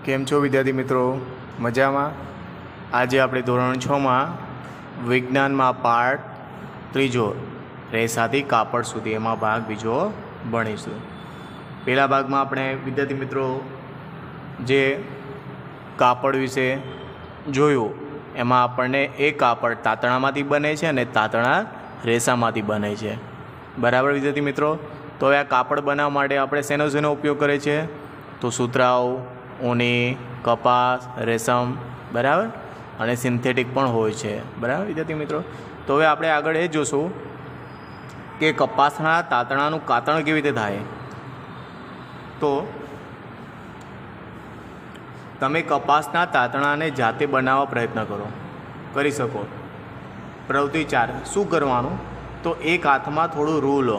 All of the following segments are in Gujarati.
કેમ છો વિદ્યાર્થી મિત્રો? મજામાં? આજે આપણે ધોરણ 6 માં વિજ્ઞાનમાં પાઠ 3 રેસાથી કાપડ સુધી એમાં ભાગ બીજો ભણીશું. પહેલા ભાગમાં આપણે વિદ્યાર્થી મિત્રો જે કાપડ વિશે જોયું એમાં આપણને એ કાપડ તાંતણામાંથી બને છે અને તાંતણા રેસામાંથી બને છે. બરાબર વિદ્યાર્થી મિત્રો? તો હવે આ કાપડ બનાવવા માટે આપણે શેનો ઉપયોગ કરે છે? તો સુતરાઉ, ઊની, કપાસ, રેશમ, બરાબર, અને સિન્થેટિક પણ હોય છે. બરાબર વિદ્યાર્થી મિત્રો? તો હવે આપણે આગળ એ જોશું કે કપાસના તાંતણાનું કાતણ કેવી રીતે થાય. તો તમે કપાસના તાંતણાને જાતે બનાવવા પ્રયત્ન કરી શકો. પ્રવૃત્તિ 4. શું કરવાનું? તો એક હાથમાં થોડું રૂ લો,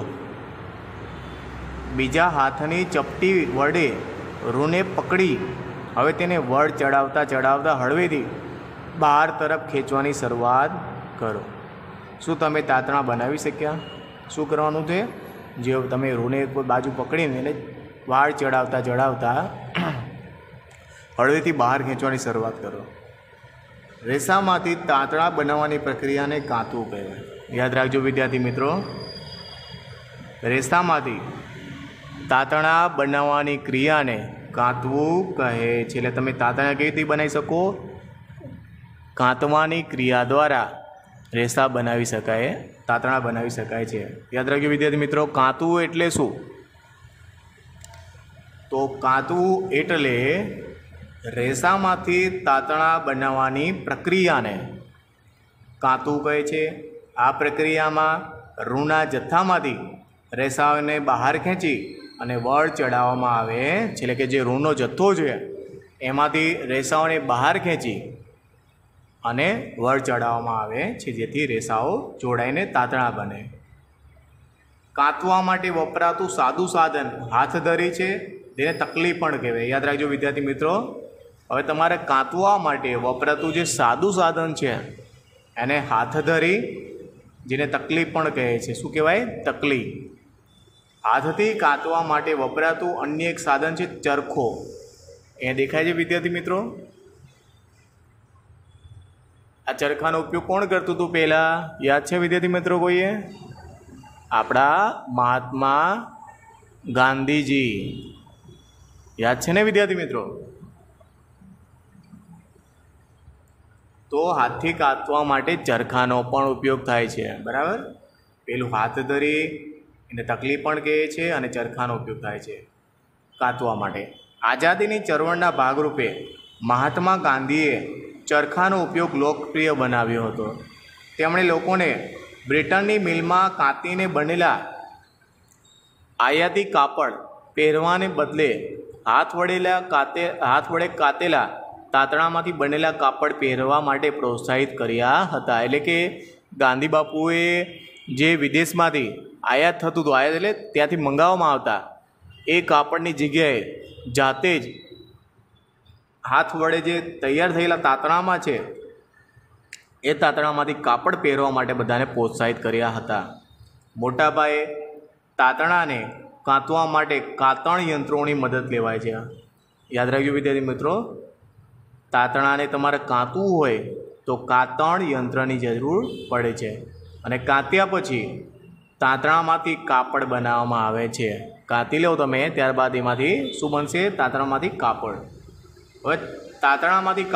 બીજા હાથની ચપટી વડે રૂને પકડી હવે તેને વળ ચડાવતા હળવેથી બહાર તરફ ખેંચવાની શરૂઆત કરો. શું તમે તાંતણા બનાવી શક્યા? શું કરવાનું છે? જે તમે રૂને એક બાજુ પકડીને એને વાળ ચડાવતા હળવેથી બહાર ખેંચવાની શરૂઆત કરો. રેસામાંથી તાંતણા બનાવવાની પ્રક્રિયાને કાંતવું કહેવાય. યાદ રાખજો વિદ્યાર્થી મિત્રો, રેસામાંથી તાંતણા બનાવવાની ક્રિયાને કાંતવું કહે છે. એટલે તમે તાંતણા કેવી રીતે બનાવી શકો? કાંતવાની ક્રિયા દ્વારા રેસા બનાવી શકાય, તાંતણા બનાવી શકાય છે. યાદ રાખજો વિદ્યાર્થી મિત્રો, કાંતવું એટલે શું? તો કાંતવું એટલે રેસામાંથી તાંતણા બનાવવાની પ્રક્રિયાને કાંતવું કહે છે. આ પ્રક્રિયામાં રૂના જથ્થામાંથી રેસાઓને બહાર ખેંચી અને વળ ચડાવવામાં આવે છે. એટલે કે જે રૂનો જથ્થો છે એમાંથી રેસાઓને બહાર ખેંચી અને વળ ચડાવવામાં આવે છે, જેથી રેસાઓ જોડાઈને તાંતણા બને. કાંતવા માટે વપરાતું સાદું સાધન હાથધરી છે, જેને તકલી પણ કહેવાય. યાદ રાખજો વિદ્યાર્થી મિત્રો, હવે તમારે કાંતવા માટે વપરાતું જે સાદું સાધન છે એને હાથધરી, જેને તકલી પણ કહે છે. શું કહેવાય? તકલી. હાથથી કાંતવા માટે વપરાતું અન્ય એક સાધન છે ચરખો. એ દેખાય છે વિદ્યાર્થી મિત્રો? આ ચરખાનો ઉપયોગ કોણ કરતું હતું પહેલાં? યાદ છે વિદ્યાર્થી મિત્રો કોઈએ? આપણા મહાત્મા ગાંધીજી. યાદ છે ને વિદ્યાર્થી મિત્રો? તો હાથથી કાંતવા માટે ચરખાનો પણ ઉપયોગ થાય છે. બરાબર? પેલું હાથ ધરી એને તકલી પણ કહે છે અને ચરખાનો ઉપયોગ થાય છે કાંતવા માટે. આઝાદીની ચળવળના ભાગરૂપે મહાત્મા ગાંધીએ ચરખાનો ઉપયોગ લોકપ્રિય બનાવ્યો હતો. તેમણે લોકોને બ્રિટનની મિલમાં કાંતીને બનેલા આયાતી કાપડ પહેરવાને બદલે હાથ વડે કાતેલા તાંતણામાંથી બનેલા કાપડ પહેરવા માટે પ્રોત્સાહિત કર્યા હતા. એટલે કે ગાંધી બાપુએ જે વિદેશમાંથી આયાત થતું હતું, આયાત એટલે ત્યાંથી મંગાવવામાં આવતા એ કાપડની જગ્યાએ જાતે જ હાથ વડે જે તૈયાર થયેલા તાંતણામાં છે એ તાંતણામાંથી કાપડ પહેરવા માટે બધાને પ્રોત્સાહિત કર્યા હતા. મોટા પાયે તાંતણાને કાંતવા માટે કાતણ યંત્રોની મદદ લેવાય છે. યાદ રાખજો વિદ્યાર્થી મિત્રો, તાંતણાને તમારે કાંતવું હોય તો કાતણ યંત્રની જરૂર પડે છે. અને કાંત્યા પછી તાંતણામાંથી કાપડ બનાવવામાં આવે છે. કાંતી લો તમે, ત્યારબાદ એમાંથી શું બનશે? તાંતણામાંથી કાપડ. હવે તાંતણામાંથી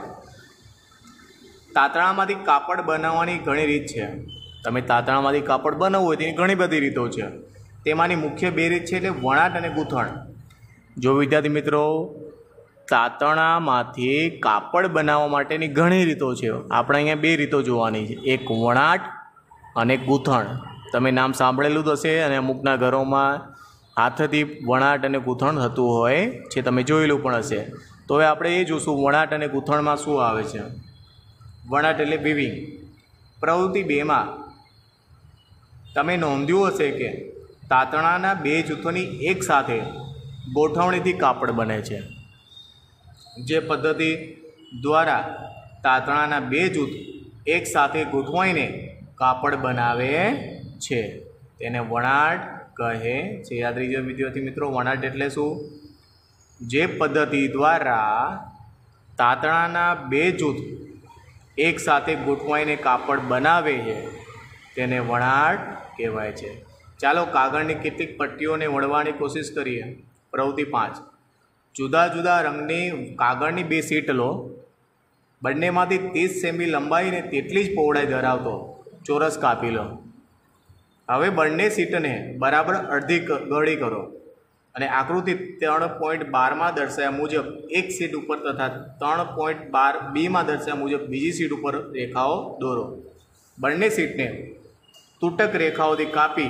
કાપડ બનાવવાની ઘણી રીત છે. તમે તાંતણામાંથી કાપડ બનાવવું હોય તેની ઘણી બધી રીતો છે. તેમાંની મુખ્ય 2 રીત છે, એટલે વણાટ અને ગૂંથણ. જો વિદ્યાર્થી મિત્રો, તાંતણામાંથી કાપડ બનાવવા માટેની ઘણી રીતો છે. આપણે અહીંયા 2 રીતો જોવાની છે, એક વણાટ અને ગૂંથણ. તમે નામ સાંભળેલું જ હશે અને અમુકના ઘરોમાં હાથથી વણાટ અને ગૂંથણ થતું હોય છે, તમે જોયેલું પણ હશે. તો હવે આપણે એ જોઈશું વણાટ અને ગૂંથણમાં શું આવે છે. વણાટ એટલે વીવિંગ. પ્રવૃત્તિ 2 માં તમે નોંધ્યું હશે કે તાંતણાના 2 જૂથોની એક સાથે ગોઠવણીથી કાપડ બને છે. જે પદ્ધતિ દ્વારા તાંતણાના 2 જૂથ એક સાથે ગોઠવાઈને કાપડ બનાવે છે તેને વણાટ કહે છે. યાદ રાખજો વિદ્યાર્થી મિત્રો, વણાટ એટલે શું? જે પદ્ધતિ દ્વારા તાતણાના બે જૂથ એક સાથે ગોઠવાઈને કાપડ બનાવે છે તેને વણાટ કહેવાય છે. ચાલો કાગળની કેટલીક પટ્ટીઓને વણવાની કોશિશ કરીએ. પ્રવૃત્તિ 5. જુદા જુદા રંગની કાગળની બે શીટ લો. બંનેમાંથી 30 સેમી લંબાઈ અને તેટલી જ પહોળાઈ ધરાવતો ચોરસ કાપી લો. હવે બંને શીટને બરાબર અડધી ગળી કરો અને આકૃતિ 3.12માં દર્શાવ્યા મુજબ એક શીટ ઉપર તથા 3.12Bમાં દર્શાવ્યા મુજબ બીજી શીટ ઉપર રેખાઓ દોરો. બંને શીટને તૂટક રેખાઓથી કાપી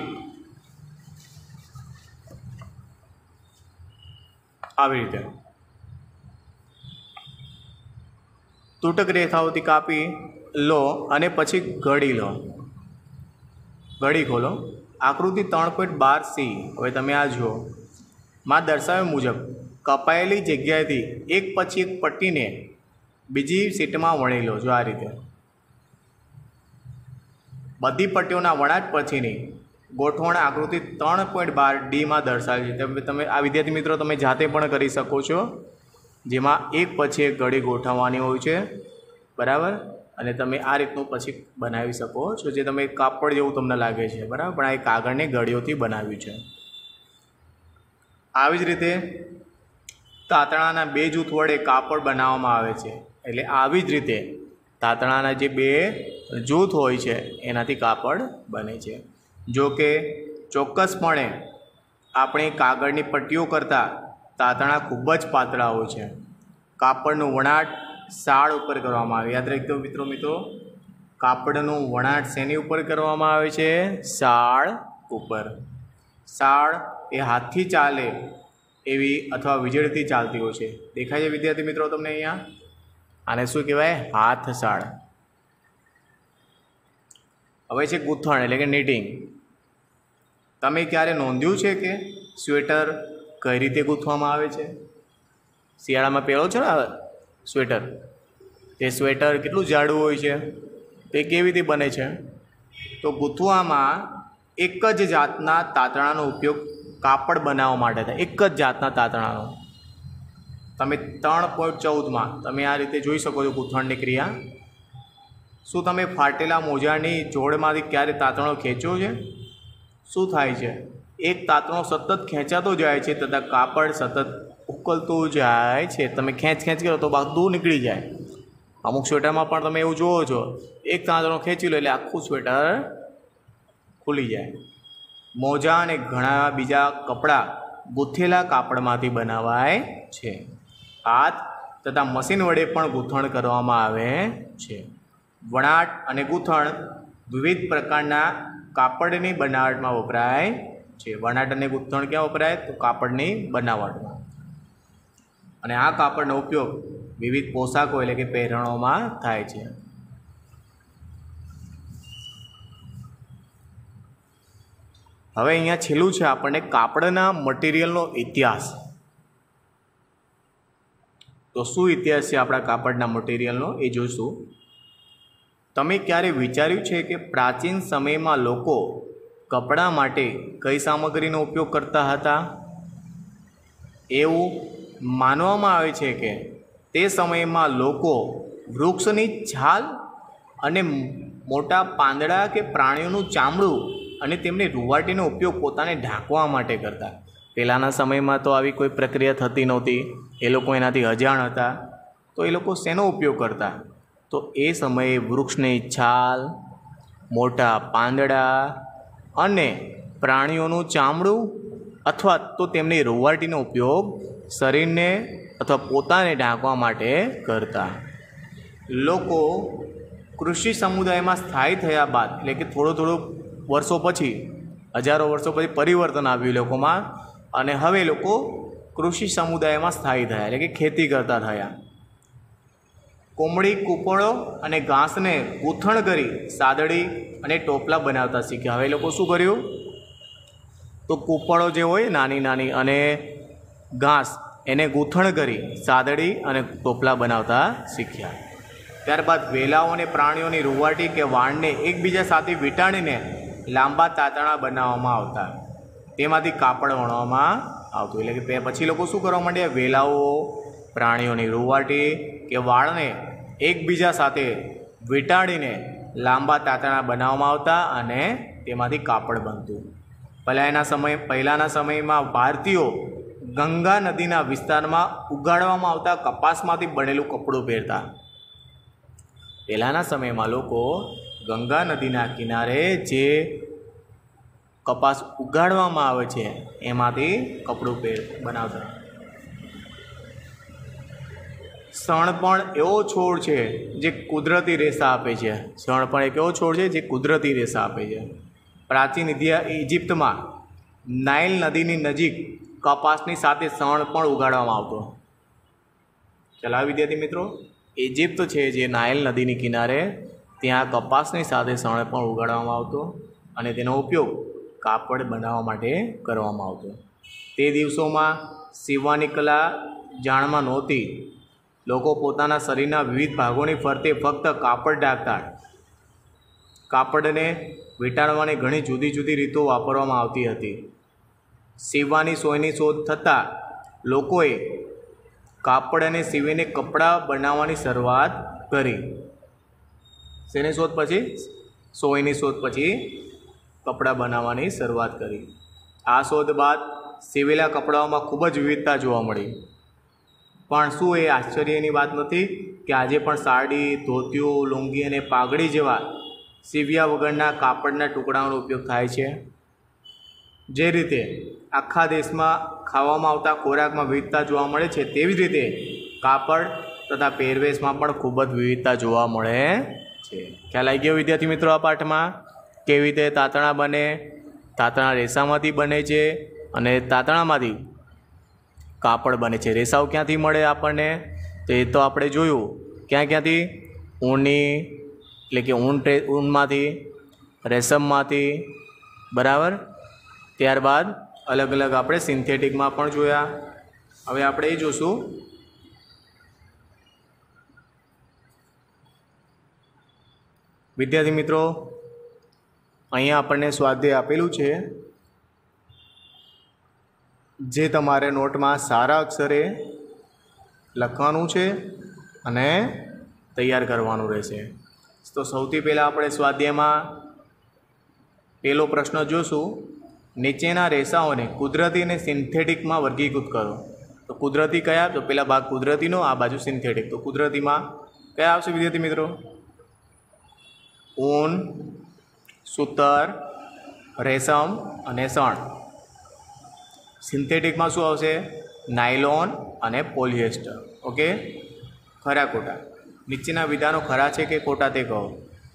આવી રીતે તૂટક રેખાઓથી કાપી લો અને પછી ઘડી લો. ઘડી ખોલો. આકૃતિ 3.12C હવે તમે આ જુઓ. માં દર્શાવ્યા મુજબ કપાયેલી જગ્યાએથી એક પછી એક પટ્ટીને બીજી શીટમાં વણી લો. જો આ રીતે બધી પટ્ટીઓના વણાટ પછીની ગોઠવણ આકૃતિ 3.12Dમાં દર્શાવેલી છે. તમે આ વિદ્યાર્થી મિત્રો તમે જાતે પણ કરી શકો છો, જેમાં એક પછી એક ઘડી ગોઠવવાની હોય છે, બરાબર. અને તમે આ રીતનું પછી બનાવી શકો છો, જે તમે કાપડ જેવું તમને લાગે છે, બરાબર, પણ આ કાગળની ઘડીઓથી બનાવ્યું છે. આવી જ રીતે તાતણાના બે જૂથ વડે કાપડ બનાવવામાં આવે છે. એટલે આવી જ રીતે તાતણાના જે બે જૂથ હોય છે એનાથી કાપડ બને છે. જો કે ચોક્કસપણે આપણી કાગળની પટ્ટીઓ કરતાં તાતણા ખૂબ જ પાતળા હોય છે. કાપડનું વણાટ સાળ ઉપર કરવામાં આવે. યાદ રાખજો મિત્રો, કાપડનું વણાટ શેની ઉપર કરવામાં આવે છે? સાળ ઉપર. સાળ એ હાથથી ચાલે એવી અથવા વીજળીથી ચાલતી હોય છે. દેખાય છે વિદ્યાર્થી મિત્રો તમને અહીંયા? આને શું કહેવાય? હાથ સાળ. હવે છે ગૂંથણ એટલે કે નીટિંગ. તમે ક્યારે નોંધ્યું છે કે સ્વેટર કઈ રીતે ગૂંથવામાં આવે છે? શિયાળામાં પહેરો છો ને સ્વેટર, તે સ્વેટર કેટલું જાડું હોય છે, તે કેવી રીતે બને છે? તો ગૂંથવામાં એક જ જાતના તાતણાનો ઉપયોગ કાપડ બનાવવા માટે થાય. એક જ જાતના તાતણાનો. તમે 3.14માં તમે આ રીતે જોઈ શકો છો ગૂંથણની ક્રિયા. શું તમે ફાટેલા મોજાની જોડમાંથી ક્યારે તાતણો ખેંચ્યો છે? શું થાય છે? એક તાતણો સતત ખેંચાતો જાય છે તથા કાપડ સતત ઉકલતું જાય છે. તમે ખેંચ કરો તો બધું નીકળી જાય. અમુક સ્વેટરમાં પણ તમે એવું જુઓ છો, એક તાતણો ખેંચી લો એટલે આખું સ્વેટર ખુલી જાય. મોજા અને ઘણા બીજા કપડાં ગૂંથેલા કાપડમાંથી બનાવાય છે. હાથ તથા મશીન વડે પણ ગૂંથણ કરવામાં આવે છે. વણાટ અને ગૂંથણ વિવિધ પ્રકારના કાપડની બનાવટમાં વપરાય છે. વણાટ અને ગૂંથણ ક્યાં વપરાય? તો કાપડની બનાવટમાં. અને આ કાપડનો ઉપયોગ વિવિધ પોશાકો એટલે કે પહેરણોમાં થાય છે. હવે અહીંયા છેલ્લું છે આપણને કાપડના મટીરિયલનો ઇતિહાસ. તો શું ઇતિહાસ છે આપણા કાપડના મટીરિયલનો એ જોઈશું. તમે ક્યારે વિચાર્યું છે કે પ્રાચીન સમયમાં લોકો કપડાં માટે કઈ સામગ્રીનો ઉપયોગ કરતા હતા? એવું માનવામાં આવે છે કે તે સમયમાં લોકો વૃક્ષની છાલ અને મોટા પાંદડા કે પ્રાણીઓનું ચામડું અને તેમની રૂંવાટીનો ઉપયોગ પોતાને ઢાંકવા માટે કરતા. પહેલાંના સમયમાં તો આવી કોઈ પ્રક્રિયા થતી નહોતી, એ લોકો એનાથી અજાણ હતા, તો એ લોકો શેનો ઉપયોગ કરતા? તો એ સમયે વૃક્ષની છાલ, મોટા પાંદડા અને પ્રાણીઓનું ચામડું અથવા તો તેમની રૂંવાટીનો ઉપયોગ શરીરને અથવા પોતાને ઢાંકવા માટે કરતા. લોકો કૃષિ સમુદાયમાં સ્થાયી થયા બાદ એટલે કે થોડું વર્ષો પછી, હજારો વર્ષો પછી પરિવર્તન આવ્યું લોકોમાં, અને હવે લોકો કૃષિ સમુદાયમાં સ્થાયી થયા એટલે કે ખેતી કરતા થયા. કોમળી, કૂપળો અને ઘાસને ગૂંથણ કરી સાદડી અને ટોપલા બનાવતા શીખ્યા. હવે લોકો શું કર્યું? તો કૂપળો જે હોય નાની નાની અને ઘાસ એને ગૂંથણ કરી સાદડી અને ટોપલા બનાવતા શીખ્યા. ત્યારબાદ વેલાઓ અને પ્રાણીઓની રૂંવાટી કે વાળને એકબીજા સાથે વીંટાળીને લાંબા તાતણા બનાવવામાં આવતા. તેમાંથી કાપડ વણવામાં આવતું। એટલે કે પછી લોકો શું કરવા માંડ્યા, વેલાઓ, પ્રાણીઓની રૂંવાટી કે વાળને એકબીજા સાથે વીંટાળીને લાંબા તાતણા બનાવવામાં આવતા અને તેમાંથી કાપડ બનતું। પહેલાંના સમયમાં ભારતીયો ગંગા નદીના વિસ્તારમાં ઉગાડવામાં આવતા કપાસમાંથી બનેલું કપડું પહેરતા। પહેલાંના સમયમાં લોકો ગંગા નદીના કિનારે જે કપાસ ઉગાડવામાં આવે છે એમાંથી કપડું બનાવતા। શણપણ એવો છોડ છે જે કુદરતી રેસા આપે છે। શણપણ એક એવો છોડ છે જે કુદરતી રેસા આપે છે। પ્રાચીન ઇજિપ્તમાં નાઇલ નદીની નજીક કપાસની સાથે શણપણ ઉગાડવામાં આવતો। ચલાવ વિદ્યાર્થી મિત્રો, ઇજિપ્ત છે જે નાઇલ નદીની કિનારે, ત્યાં કપાસની સાથે શણપણ ઉગાડવામાં આવતો અને તેનો ઉપયોગ કાપડ બનાવવા માટે કરવામાં આવતો। તે દિવસોમાં સીવવાની કલા જાણમાં નહોતી। લોકો પોતાના શરીરના વિવિધ ભાગોની ફરતે ફક્ત કાપડ ઢાંકતા। કાપડને વીંટાળવાની ઘણી જુદી જુદી રીતો વાપરવામાં આવતી હતી। સીવવાની સોયની શોધ થતાં લોકોએ કાપડને સીવીને કપડાં બનાવવાની શરૂઆત કરી। શેની શોધ પછી? સોયની શોધ પછી કપડાં બનાવવાની શરૂઆત કરી। આ શોધ બાદ સીવેલા કપડાઓમાં ખૂબ જ વિવિધતા જોવા મળી। પણ શું એ આશ્ચર્યની વાત નથી કે આજે પણ સાડી, ધોતિયો, લુંગી અને પાઘડી જેવા સીવ્યા વગરના કાપડના ટુકડાઓનો ઉપયોગ થાય છે? જે રીતે આખા દેશમાં ખાવામાં આવતા ખોરાકમાં વિવિધતા જોવા મળે છે, તેવી જ રીતે કાપડ તથા પહેરવેશમાં પણ ખૂબ જ વિવિધતા જોવા મળે છે। ખ્યાલ આવી ગયો વિદ્યાર્થી મિત્રો આ પાઠમાં? કેવી રીતે તાતણા બને, તાતણા રેસામાંથી બને છે અને તાતણામાંથી કાપડ બને છે। રેસાઓ ક્યાંથી મળે આપણને? તો એ તો આપણે જોયું। ક્યાંથી? ઊની એટલે કે ઊનમાંથી, રેશમમાંથી, બરાબર। ત્યારબાદ અલગ અલગ આપણે સિન્થેટિકમાં પણ જોયા। હવે આપણે એ જોશું વિદ્યાર્થી મિત્રો, અહીંયા આપણને સ્વાધ્યાય આપેલું છે જે તમારે નોટમાં સારા અક્ષરે લખવાનું છે અને તૈયાર કરવાનું રહેશે। તો સૌથી પહેલાં આપણે સ્વાધ્યાયમાં પહેલો પ્રશ્ન જોશું, નીચેના રેસાઓને કુદરતી અને સિન્થેટિકમાં વર્ગીકૃત કરો। તો કુદરતી કયા? તો પહેલા ભાગ કુદરતીનો, આ બાજુ સિન્થેટિક। તો કુદરતીમાં કયા આવશે વિદ્યાર્થી મિત્રો? ઊન, સૂતર, રેશમ અને શણ। સિન્થેટિકમાં શું આવશે? નાયલોન અને પોલિએસ્ટર। ઓકે, ખરા ખોટા? નીચેના વિધાનો ખરા છે કે ખોટા તે કહો।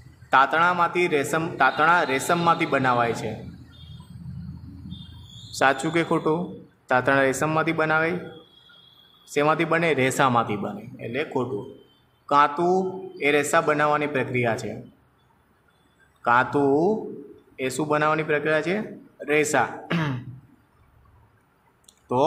તાતણા રેશમમાંથી બનાવાય છે, સાચું કે ખોટું? તાતણા રેશમમાંથી બનાવાય? શેમાંથી બને? રેસામાંથી બને, એટલે ખોટું। કાંતું એ રેસા બનાવવાની પ્રક્રિયા છે। કાંતું એ શું બનાવવાની પ્રક્રિયા છે? રેસા। તો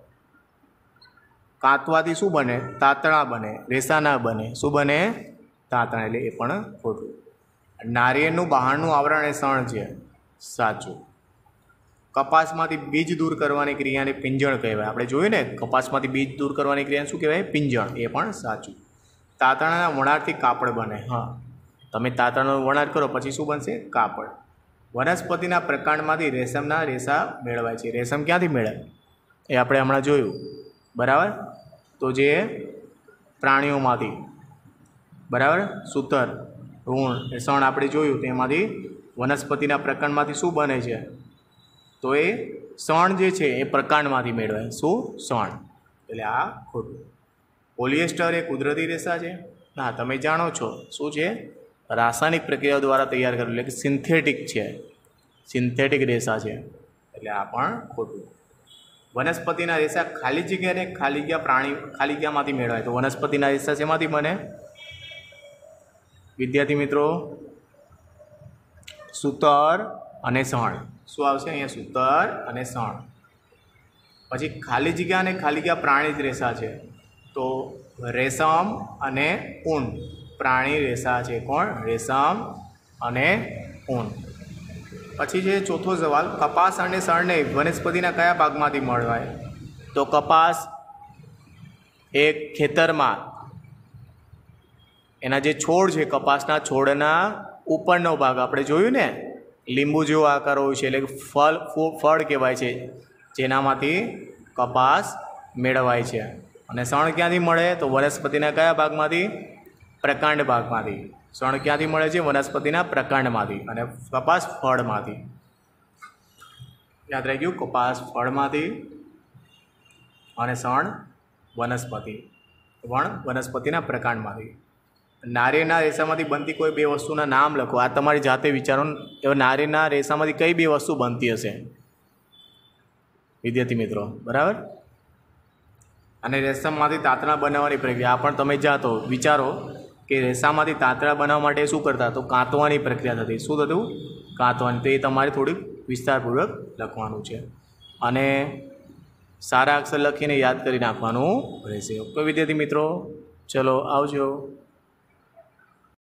કાંતવાથી શું બને? તાતણા બને, રેસા ના બને। શું બને? તાતણા, એટલે એ પણ ખોટું। નારિયેળનું બહારનું આવરણ એ શણ છે, સાચું। કપાસમાંથી બીજ દૂર કરવાની ક્રિયાને પિંજણ કહેવાય। આપણે જોયું ને, કપાસમાંથી બીજ દૂર કરવાની ક્રિયાને શું કહેવાય? પિંજણ, એ પણ સાચું। તાતણાના વણાટથી કાપડ બને। હા, તમે તાતણાનો વણાટ કરો પછી શું બનશે? કાપડ। વનસ્પતિના પ્રકાંડમાંથી રેશમના રેસા મેળવાય છે। રેશમ ક્યાંથી મેળવાય? એ આપણે હમણાં જોયું, બરાબર? તો જે પ્રાણીઓમાંથી, બરાબર, સૂતર, ઊન, શણ આપણે જોયું, તેમાંથી વનસ્પતિના પ્રકાંડમાંથી શું બને છે? તો એ શણ જે છે એ પ્રકાંડમાંથી મેળવાય। શું? શણ, એટલે આ ખોટું। પોલિએસ્ટર એ કુદરતી રેસા છે? ના, તમે જાણો છો શું છે? રાસાયણિક પ્રક્રિયા દ્વારા તૈયાર કરેલું, એટલે કે સિન્થેટિક છે, સિન્થેટિક રેસા છે, એટલે આ પણ ખોટું। વનસ્પતિના રેસા ખાલી જગ્યા અને ખાલી જગ્યામાંથી મેળવાય। તો વનસ્પતિના રેસા શેમાંથી બને વિદ્યાર્થી મિત્રો? સૂતર અને શણ। શું આવશે અહીંયા? સૂતર અને શણ। પછી ખાલી જગ્યા અને ખાલી જગ્યા પ્રાણી જ રેસા છે, તો રેશમ અને ઊન પ્રાણી રેસા છે। કોણ? રેશમ અને ઊન। પછી છે ચોથો સવાલ, કપાસ અને શણને વનસ્પતિના કયા ભાગમાંથી મળવાય? તો કપાસ એ ખેતરમાં એના જે છોડ છે, કપાસના છોડના ઉપરનો ભાગ આપણે જોયું ને, લીંબુ જેવો આકાર હોય છે, એટલે ફળ કહેવાય છે, જેનામાંથી કપાસ મેળવાય છે. અને શણ ક્યાંથી મળે? તો વનસ્પતિના કયા ભાગમાંથી? પ્રકાંડ ભાગમાંથી. શણ ક્યાંથી મળે છે? વનસ્પતિના પ્રકાંડમાંથી. અને કપાસ ફળમાંથી. યાદ રહી ગયું? કપાસ ફળમાંથી અને શણ વનસ્પતિના પ્રકાંડમાંથી. નારિયેળના રેસામાંથી બનતી કોઈ બે વસ્તુના નામ લખો. આ તમારી જાતે વિચારો. નારિયેળના રેસામાંથી કઈ બે વસ્તુ બનતી હશે વિદ્યાર્થી મિત્રો? બરાબર. અને રેશમમાંથી તાંતણા બનાવવાની પ્રક્રિયા, આ પણ તમે જાતો વિચારો કે રેસામાંથી તાંતણા બનાવવા માટે શું કરતા? તો કાંતવાની પ્રક્રિયા થતી. શું થતું? કાંતવાની. તો એ તમારે થોડીક વિસ્તારપૂર્વક લખવાનું છે અને સારા અક્ષર લખીને યાદ કરી નાખવાનું રહેશે. ઓકે વિદ્યાર્થી મિત્રો, ચલો આવજો.